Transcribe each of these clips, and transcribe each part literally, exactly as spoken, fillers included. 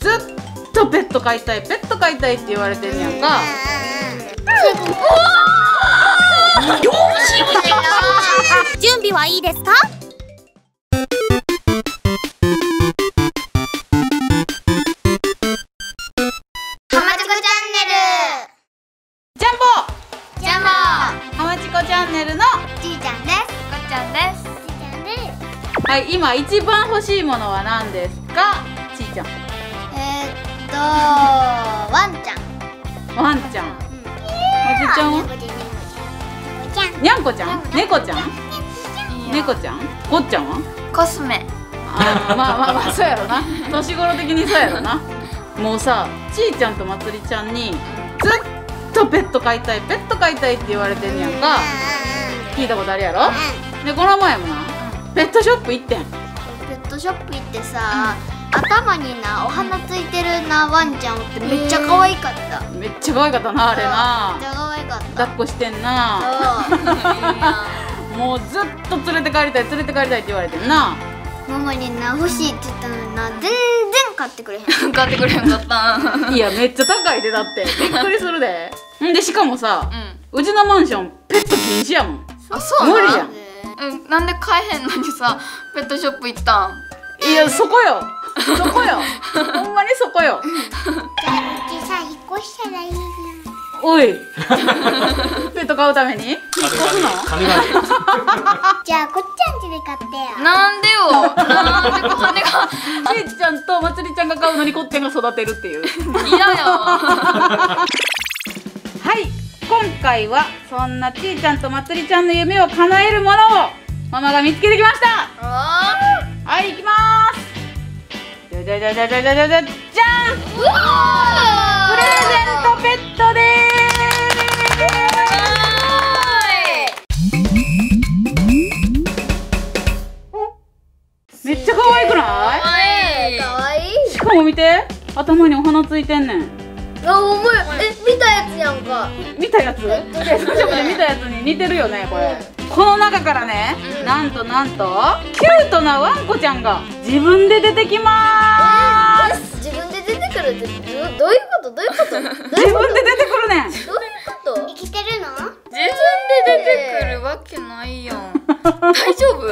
ずっとペット飼いたいペット飼いたいって言われてんやんか。 準備はいいですか？ ハマチコチャンネル。 ジャンボジャンボハマチコチャンネルのちーちゃんです。こっちゃんです。ちーちゃんです。 はい、今一番欲しいものは何ですか？ちーちゃん。 えーっとワンちゃん。 ワンちゃん。おじちゃんは？にゃんこちゃん？猫ちゃん？猫ちゃん？こっちゃんは？ コスメ。 あーまあまあまあそうやろな。年頃的にそうやろな。もうさ、ちーちゃんとまつりちゃんにずっとペット飼いたいペット飼いたいって言われてんやんか。聞いたことあるやろ？でこの前もな、ペットショップ行ってん。 ペットショップ行ってさ、頭になお花ついてるなワンちゃんおってめっちゃ可愛かった。 めっちゃ可愛かったなあれな。 めっちゃ可愛かった。 抱っこしてんな。もうずっと連れて帰りたい連れて帰りたいって言われてんな。 ママにな欲しいって言ったのにな全然買ってくれへん。 買ってくれへんかった。 いやめっちゃ高いでだってびっくりするで。んでしかもさ、うちのマンションペット禁止やもん。 あ、そう無理やん。 うん、なんで買えへんのにさ、ペットショップ行ったん？ いやそこよそこよほんまにそこよ。 じゃあうちさ引っ越したらいいじゃん。 おいペット飼うために引っ越すの？ 金がね。 じゃあこっちゃん家で買ってや。 なんでよ。なんで小羽が。 ちーちゃんとまつりちゃんが飼うのにこってんが育てるっていう。 嫌よ。 はい、今回はそんなちーちゃんとまつりちゃんの夢を叶えるものをママが見つけてきました。はい、行きまーす。じゃじゃじゃじゃじゃじゃじゃじゃじゃん。プレゼントペットでーす。めっちゃ可愛くない？ 可愛い。 しかも見て、頭にお花ついてんねん。 あ、お前え見たやつやんか。 見たやつ？ペットショップで見たやつに似てるよねこれ。この中からね、なんとなんとキュートなワンコちゃんが自分で出てきまーす。 自分で出てくるってどどういうことどういうこと？ 自分で出てくるねん。 どういうこと？生きてるの？ 自分で出てくるわけないやん。大丈夫？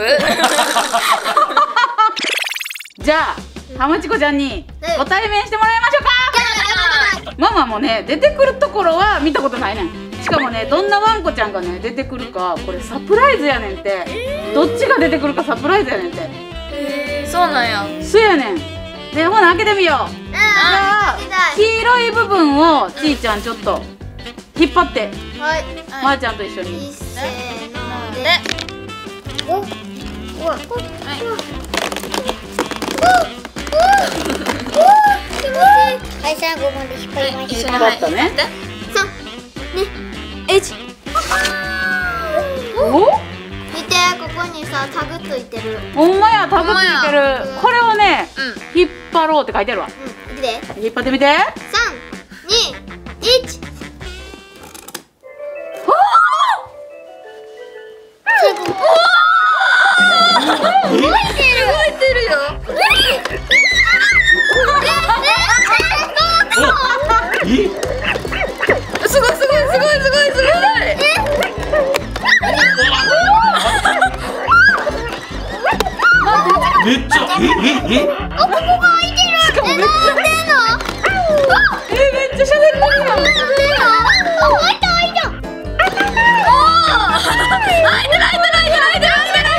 じゃあ、はまちこちゃんにご対面してもらいましょうか。ママもね、出てくるところは見たことないねん。しかもね、どんなワンコちゃんがね出てくるかこれサプライズやねんって、えー、どっちが出てくるかサプライズやねんって。 えー、そうなんや。 そうやねん。で、ほな開けてみよう。じゃあ黄色い部分をちーちゃんちょっと引っ張って、 はい、 まーちゃんと一緒に。 せーので。お、お、お、お、はい、最後まで引っ張りました。 引っ張ったね。 三、二、一。 お？ 見て、ここにさ、タグついてる。 ほんまや、タグついてる。これをね、引っ張ろうって書いてあるわ。 うん、見て。 引っ張ってみて。 三、二、一。動いてる。動いてるよ。 すごいすごいすごいすごいすごい。 めっちゃえええ。 あ、ここが開いてる。 しかもめっちゃえめっちゃ喋ってるやん。 あ、開いた開いた。 おお。開いてる開いてる開いてる開いてる開いてる。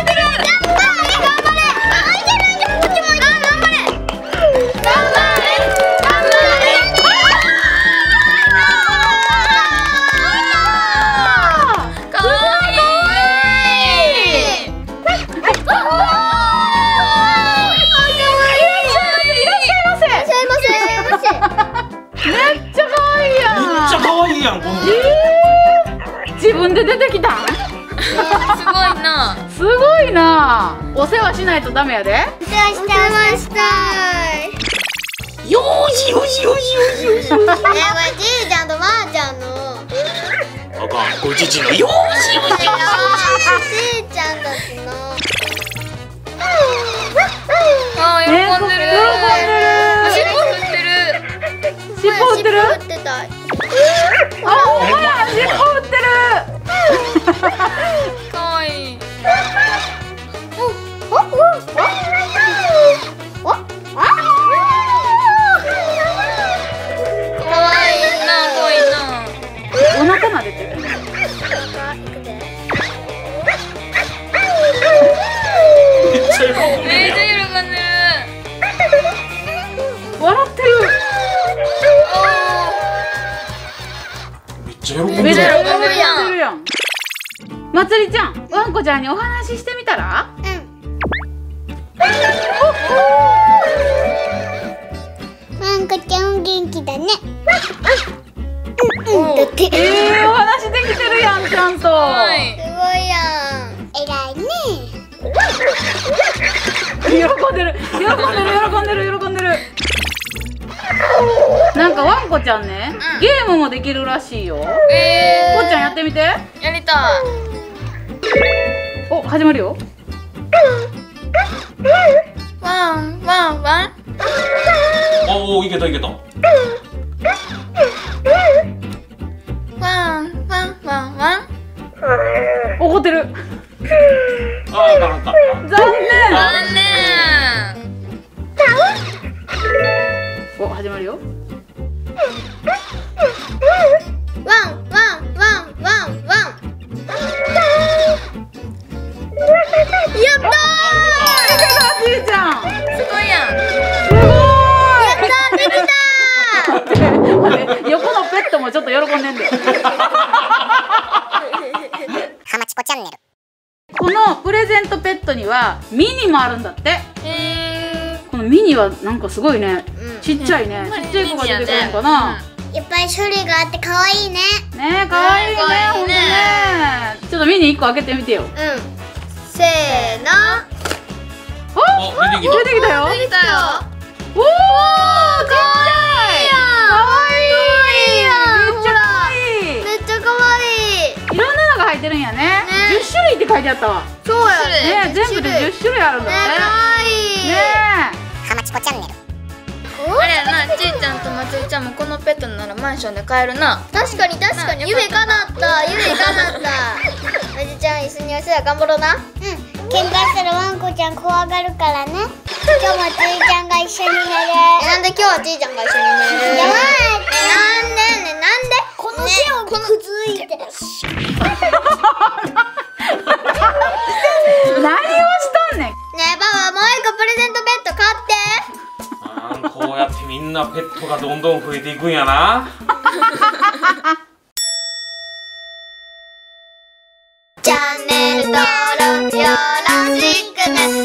自分で出てきたん？ すごいな。 すごいな。お世話しないとダメやで。 お世話してました。 よーしよしよしよしよし。 ね、これちーちゃんとまーちゃんの。 あかん、これちちのよーしよしよし。 ちーちゃんたちの。 あー、喜んでる。 喜んでる。 尻尾振ってる。 笑ってる。 めっちゃ喜んでる。 めっちゃ喜ん喜んでるやんでるやん。まつりちゃん、わんこちゃんにお話ししてみたら？ うん。ワンコちゃん元気だね。うんうんだって。 えー、お話できてるやん、ちゃんと。 はいすごいやん。偉いね。 喜んでる、喜んでる、喜んでる、喜んでる。なんかわんこちゃんね、 うんゲームもできるらしいよ。 えこっちゃんやってみて。 ー、やりたい。 お、始まるよ。 ワンワンワン。 おお、いけたいけた。 ワンワンワンワン。 怒ってる。 ああ、なかった。 残念。 残念。 お、始まるよ。 ワンワンワンワンワン。やったちーちゃん。 すごいやん。 すごい。 ー。やったできた待って横のペットもちょっと喜んでんだよ。 ハマチコチャンネル。 このプレゼントペットにはミニもあるんだって。 えこのミニはなんかすごいね、 うんちっちゃいね、 ー、 ちっちゃい子が出てくるのかな。 いっぱい種類があって可愛いね。 ねえ、かわいいね、 かわいいねほんとね。ちょっとミニいっこ開けてみてよ。 うん。せーの。 あ、 あ、出てきた。 出てきたよ。 できたよ。 おお、ちっちゃい。かわいい。めっちゃかわいい。 めっちゃ可愛い。 いろんなのが入ってるんやね。 ねじゅっしゅるいって書いてあったわ。 そうやね、全部でじゅっしゅるいあるんだね、 って。 可愛い。 ねハマチコチャンネル。 あれやな、ちーちゃんとまつりちゃんもこのペットならマンションで買えるな。 確かに確かに夢叶った夢叶ったまじちゃん一緒にお世話頑張ろうな。うん喧嘩したらワンコちゃん怖がるからね。今日もついちゃんが一緒に寝る。なんで今日はついちゃんが一緒に寝る。やばい。なんでねなんでこの手をくずいて、 え。何をしとんねん。 ねえパパもう一個プレゼントペット買って。 あーこうやってみんなペットがどんどん増えていくんやな。 チャンネル登録よろしくね。